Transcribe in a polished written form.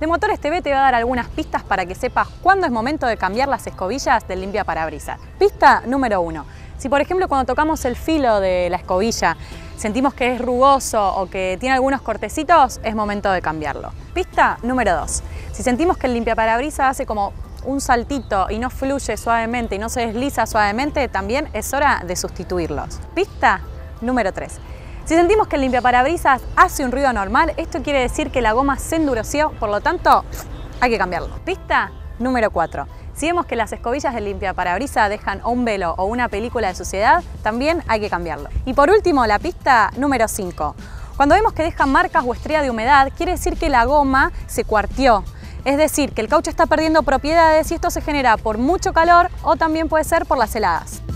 Motores TV te va a dar algunas pistas para que sepas cuándo es momento de cambiar las escobillas del limpiaparabrisas. Pista número 1. Si por ejemplo cuando tocamos el filo de la escobilla sentimos que es rugoso o que tiene algunos cortecitos, es momento de cambiarlo. Pista número 2. Si sentimos que el limpiaparabrisas hace como un saltito y no fluye suavemente y no se desliza suavemente, también es hora de sustituirlos. Pista número 3. Si sentimos que el limpiaparabrisas hace un ruido anormal, esto quiere decir que la goma se endureció, por lo tanto hay que cambiarlo. Pista número 4. Si vemos que las escobillas del limpiaparabrisas dejan un velo o una película de suciedad, también hay que cambiarlo. Y por último, la pista número 5. Cuando vemos que dejan marcas o estría de humedad, quiere decir que la goma se cuarteó. Es decir, que el caucho está perdiendo propiedades y esto se genera por mucho calor o también puede ser por las heladas.